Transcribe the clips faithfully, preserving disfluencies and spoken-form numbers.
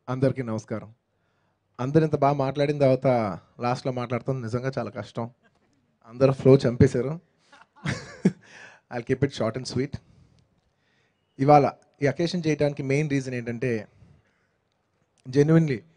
అందరికీ నమస్కారం. అందరూ ఇంత బాగా మాట్లాడిన తర్వాత లాస్ట్‌లో మాట్లాడటం నిజంగా చాలా కష్టం. అందరూ ఫ్లో చంపేశారు. I'll keep it short and sweet. ఇవాళ ఈ అకేషన్ చేయడానికి మెయిన్ రీజన్ ఏంటంటే జెన్యూన్‌లీ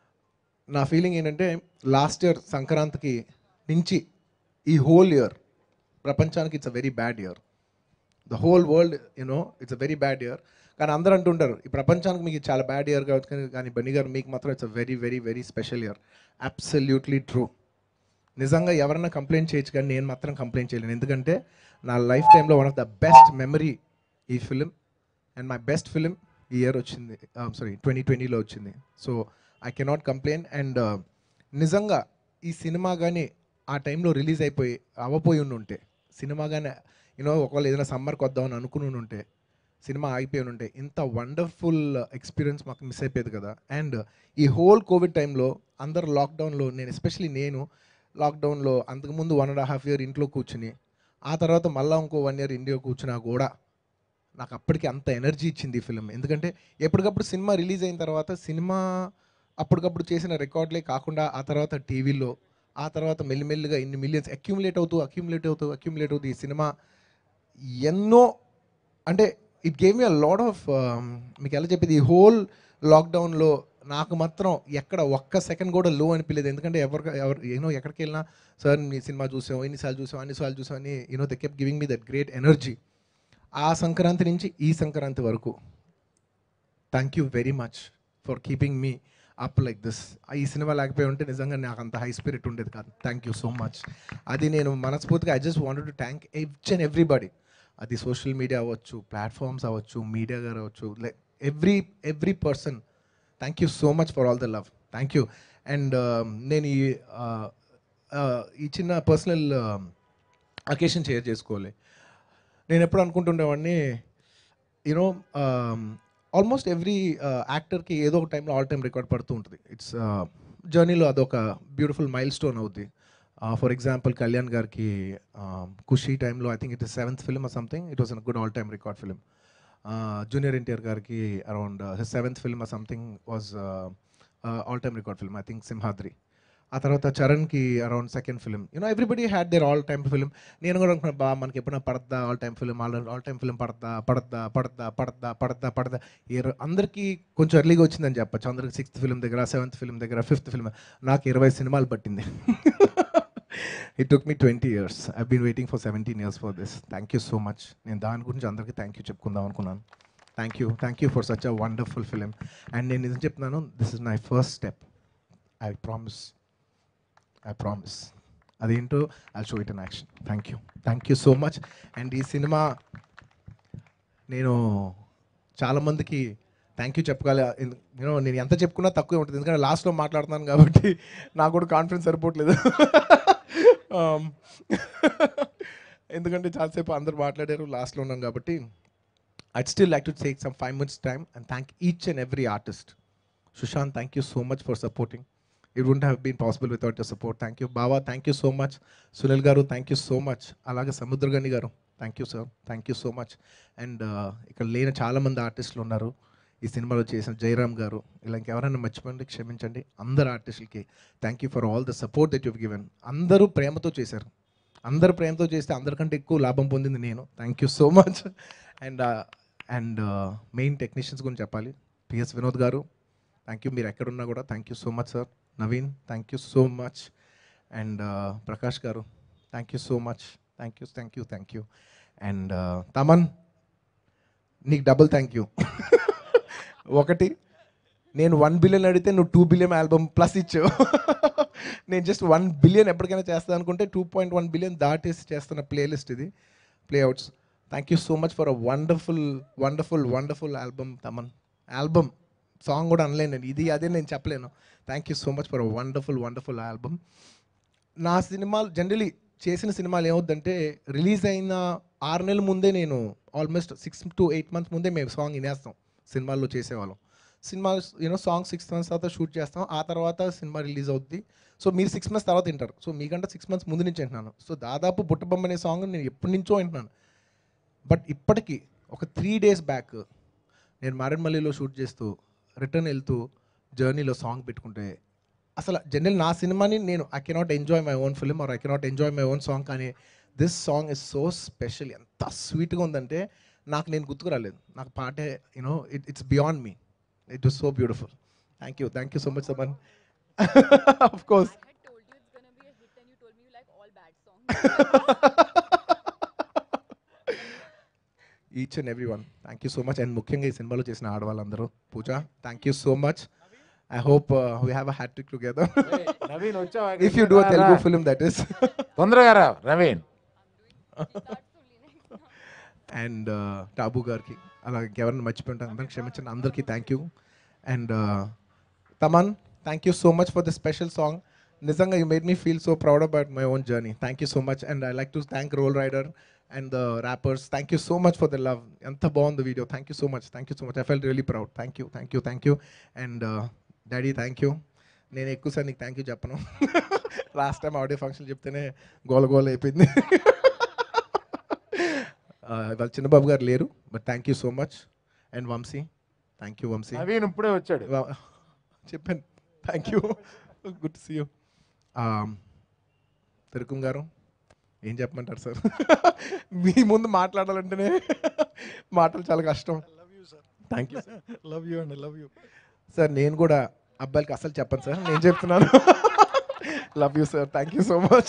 నా ఫీలింగ్ ఏంటంటే లాస్ట్ ఇయర్ సంక్రాంతికి నుంచి ఈ హోల్ ఇయర్ ప్రపంచానికి it's a very bad year. The whole world you know it's a very bad year. కానీ అందరూ అంటుంటారు ఈ ప్రపంచానికి మీకు చాలా బ్యాడ్ ఇయర్ కావచ్చు కానీ కానీ బన్నీ గారు మీకు మాత్రం it's a very very very special year. Absolutely true. నిజంగా ఎవరైనా కంప్లైంట్ చేయొచ్చు కానీ నేను మాత్రం కంప్లైంట్ చేయలేను. ఎందుకంటే నా లైఫ్ టైంలో one of the best memory ఈ film and my best film ఈ ఇయర్ వచ్చింది. సారీ ట్వంటీ ట్వంటీలో వచ్చింది. So I cannot complain. And నిజంగా ఈ సినిమా కానీ ఆ టైంలో రిలీజ్ అయిపోయి అవ్వపోయి ఉండి ఉంటే సినిమా కానీ యూనో ఒకవేళ ఏదైనా సమ్మర్కి వద్దామని అనుకుని ఉంటే సినిమా ఆగిపోయి ఉంటే ఇంత వండర్ఫుల్ ఎక్స్పీరియన్స్ మాకు మిస్ అయిపోయేది కదా. అండ్ ఈ హోల్ కోవిడ్ టైంలో అందరు లాక్డౌన్లో నేను ఎస్పెషలీ నేను లాక్డౌన్లో అంతకుముందు వన్ అండ్ హాఫ్ ఇయర్ ఇంట్లో కూర్చుని ఆ తర్వాత మళ్ళీ ఇంకో వన్ ఇయర్ ఇండియా కూర్చున్నా కూడా నాకు అప్పటికి అంత ఎనర్జీ ఇచ్చింది ఈ ఫిలిం. ఎందుకంటే ఎప్పటికప్పుడు సినిమా రిలీజ్ అయిన తర్వాత సినిమా అప్పటికప్పుడు చేసిన రికార్డులే కాకుండా ఆ తర్వాత టీవీలో ఆ తర్వాత మెల్లిమెల్లిగా ఇన్ని మిలియన్స్ అక్యూములేట్ అవుతూ అక్యూములేట్ అవుతూ అక్యూములేట్ అవుతూ ఈ సినిమా ఎన్నో అంటే it gave me a lot of మీకు ఎలా చెప్పేది ఈ హోల్ లాక్డౌన్లో నాకు మాత్రం ఎక్కడ ఒక్క సెకండ్ కూడా లో అనిపించలేదు. ఎందుకంటే ఎవరికి ఎవరు ఏనో ఎక్కడికి వెళ్ళినా సార్ మీ సినిమా చూసాం ఎన్నిసార్లు చూసాం అన్నిసార్లు చూసాం అని you know they kept giving me that great energy. ఆ సంక్రాంతి నుంచి ఈ సంక్రాంతి వరకు thank you very much for keeping me up like this. ఈ సినిమా లేకపోయి ఉంటే నిజంగా నాకు అంత హై స్పిరిట్ ఉండేది కాదు. Thank you so much. అది నేను మనస్ఫూర్తిగా I just wanted to thank each and everybody. అది సోషల్ మీడియా అవ్వచ్చు, ప్లాట్ఫామ్స్ అవ్వచ్చు, మీడియా గారు అవ్వచ్చు, like every every person thank you so much for all the love. Thank you. And నేను ఈ uh, uh, ఈ చిన్న పర్సనల్ అకేషన్ షేర్ చేసుకోవాలి. నేను ఎప్పుడు అనుకుంటుండేవాడిని యూనో ఆల్మోస్ట్ ఎవ్రీ యాక్టర్కి ఏదో ఒక టైంలో ఆల్ టైమ్ రికార్డ్ పడుతూ ఉంటుంది. ఇట్స్ జర్నీలో అదొక బ్యూటిఫుల్ మైల్ స్టోన్ అవుద్ది. ఫర్ ఎగ్జాంపుల్ కళ్యాణ్ గారికి ఖుషీ టైంలో I think it is seventh film or something it was an good all time record film. Junior NTR గారికి around seventh film or something was all time record film I think Simhadri. ఆ తర్వాత చరణ్కి around second film you know everybody had their all time film. నేను కూడా అనుకున్నా బా మనకి ఎప్పుడైనా పడద్దా all time film all all time film పడద్దా పడద్దా పడద్దా పడద్దా పడద్దా పడద్దా ఇర అందరికీ కొంచెం ఎర్లీగా వచ్చిందని చెప్పచ్చు. అందరికి సిక్స్త్ ఫిల్మ్ దగ్గర సెవెంత్ ఫిల్మ్ దగ్గర ఫిఫ్త్ ఫిల్మ్. నాకు ఇరవై సినిమాలు పట్టింది. It took me twenty years. I been waiting for seventeen years for this. Thank you so much. నేను దాని గురించి అందరికీ థ్యాంక్ యూ చెప్పుకుందాం అనుకున్నాను. Thank you thank you for such a wonderful film. And నేను నిజం చెప్తున్నాను, this is my first step. I promise I promise అదేంటో I show it in action. Thank you thank you so much. And ఈ సినిమా నేను చాలామందికి thank you చెప్పగల. You know నేను ఎంత చెప్పుకున్నా తక్కువే ఉంటుంది ఎందుకంటే లాస్ట్లో మాట్లాడుతున్నాను కాబట్టి నాకు కూడా కాన్ఫిడెన్స్ సరిపోవట్లేదు. ఎందుకంటే చాలాసేపు అందరు మాట్లాడారు, లాస్ట్లో ఉన్నాను కాబట్టి I'd still like to take some five minutes time and thank each and every artist. Sushant, thank you so much for supporting. It wouldn't have been possible without your support. Thank you. Baba, thank you so much. Sunil garu, thank you so much. అలాగే సముద్రగని గారు, thank you sir, thank you so much. And ఇక్కడ లేని చాలామంది ఆర్టిస్టులు ఉన్నారు ఈ సినిమాలో చేసిన జయరామ్ గారు, ఇలా ఇంకెవరైనా మర్చిపోండి క్షమించండి. అందరు ఆర్టిస్టులకి thank you for all the support that you've given. అందరూ ప్రేమతో చేశారు. అందరు ప్రేమతో చేస్తే అందరికంటే ఎక్కువ లాభం పొందింది నేను. Thank you so much. And and main technicians గురించి చెప్పాలి. పిఎస్ వినోద్ గారు, థ్యాంక్ యూ. మీరు ఎక్కడున్నా కూడా thank you so much sir. Naveen, thank you so much. And Prakash గారు, thank you so much. Thank you thank you thank you. And Thaman, నీకు double thank you. ఒకటి, నేను వన్ బిలియన్ అడిగితే నువ్వు టూ బిలియన్ ఆల్బమ్ ప్లస్ ఇచ్చావు. నేను జస్ట్ వన్ బిలియన్ ఎప్పటికైనా చేస్తాను అనుకుంటే టూ పాయింట్ వన్ బిలియన్ దాటేసి చేస్తున్న ప్లేలిస్ట్ ఇది, playouts. Thank you so much for a wonderful wonderful wonderful album Thaman. Album song కూడా అనలేను నేను, ఇది అదే నేను చెప్పలేను. Thank you so much for a wonderful wonderful album. నా సినిమాలు జనరలీ చేసిన సినిమాలు ఏమవుద్దంటే రిలీజ్ అయిన ఆరు నెలల ముందే నేను almost six to eight months ముందే మేము సాంగ్ వినేస్తాం సినిమాల్లో చేసేవాళ్ళం. సినిమా యూనో సాంగ్ సిక్స్ మంత్స్ తర్వాత షూట్ చేస్తాం, ఆ తర్వాత సినిమా రిలీజ్ అవుద్ది. సో మీరు సిక్స్ మంత్స్ తర్వాత వింటారు. సో మీకంటే సిక్స్ మంత్స్ ముందు నుంచి వింటున్నాను. సో దాదాపు బుట్టబొమ్మ అనే సాంగ్ నేను ఎప్పటి నుంచో వింటున్నాను. బట్ ఇప్పటికీ ఒక త్రీ డేస్ బ్యాక్ నేను మారేడుమల్లిలో షూట్ చేస్తూ రిటర్న్ వెళ్తూ జర్నీలో సాంగ్ పెట్టుకుంటే అసలు జనరల్ నా సినిమాని నేను I cannot enjoy my own film or I cannot enjoy my own song, కానీ this song is so special. ఎంత స్వీట్గా ఉందంటే నాకు నేను గుర్తుకు రాలేదు, నాకు పాటే you know it it's beyond me. It was so beautiful. Thank you thank you so much Thaman. Of course. Each and every one thank you so much. And ముఖ్యంగా ఈ సినిమాలో చేసిన ఆడవాళ్ళందరూ, Pooja thank you so much. I hope uh, we have a hat trick together. Naveen, వచ్చావా? If you do a Telugu film, that is. తొందరగా రా Naveen. And టాబు గారికి అలా ఎవరిని మర్చిపోయింటాను అందరికి క్షమించండి. అందరికీ thank you. And Thaman, thank you so much for the special song. నిజంగా you made me feel so proud about my own journey. Thank you so much. And I like to thank roll rider and the rappers. Thank you so much for the love. ఎంత బాగుంది video. Thank you so much. Thank you so much. I felt really proud. Thank you thank you thank you. And daddy thank you. నేను ఎక్కువసారి నీకు thank you చెప్పను. Last time audio function చెప్తేనే గోల గోల అయిపోయింది. వాళ్ళ చిన్నబాబు గారు లేరు, but thank you so much. And Vamsi, thank you Vamsi. Naveen ఇప్పుడే వచ్చాడు. చెప్పాను thank you. Good to see you. తిరుకుం గారు ఏం చెప్పమంటారు సార్? మీ ముందు మాట్లాడాలంటేనే మాటలు చాలా కష్టం. Thank you sir. Love you అండి, లవ్ యూ సార్. నేను కూడా అబ్బాయిలకి అసలు చెప్పను సార్, నేను చెప్తున్నాను. Love you sir. Thank you so much.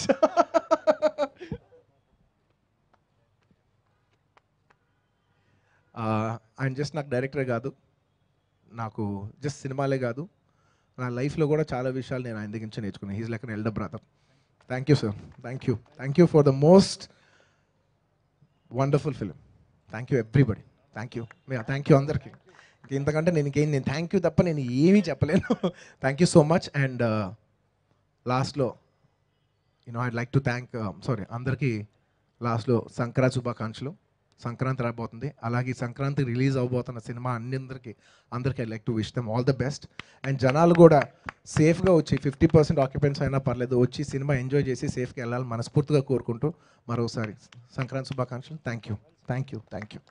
ఆయన జస్ట్ నాకు డైరెక్టరే కాదు, నాకు జస్ట్ సినిమాలే కాదు, నా లైఫ్లో కూడా చాలా విషయాలు నేను ఆయన దగ్గర నుంచి నేర్చుకున్నాను. He's like an elder brother. Thank you sir. Thank you thank you for the most wonderful film. Thank you everybody. Thank you thank you అందరికీ. ఇంతకంటే నేను ఇంకేం నేను థ్యాంక్ యూ తప్ప నేను ఏమీ చెప్పలేను. Thank you so much. And లాస్ట్లో you know I'd like to thank sorry అందరికీ లాస్ట్లో సంక్రాంతి శుభాకాంక్షలు. సంక్రాంతి రాబోతుంది, అలాగే సంక్రాంతి రిలీజ్ అవబోతున్న సినిమా అన్ని అందరికీ అందరికీ I like to wish them all the best. And జనాలు కూడా సేఫ్గా వచ్చి ఫిఫ్టీ పర్సెంట్ ఆక్యుపెంట్స్ అయినా పర్లేదు వచ్చి సినిమా ఎంజాయ్ చేసి సేఫ్గా వెళ్ళాలి మనస్ఫూర్తిగా కోరుకుంటూ మరోసారి సంక్రాంతి శుభాకాంక్షలు. Thank you thank you thank you.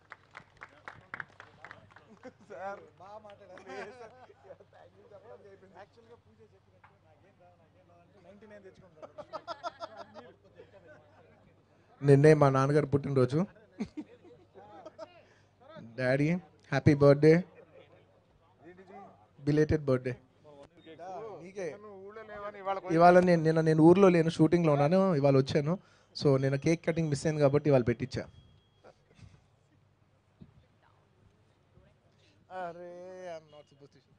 నిన్నే మా నాన్నగారు పుట్టినరోజు. Daddy happy birthday, belated birthday. ఇవాళ నేను నిన్న నేను ఊర్లో లేను, షూటింగ్లో ఉన్నాను, ఇవాళ వచ్చాను. సో నేను కేక్ కటింగ్ మిస్ అయింది కాబట్టి ఇవాళ పెట్టించా. అరే ఐఎమ్ నాట్ సపోజ్డ్ టు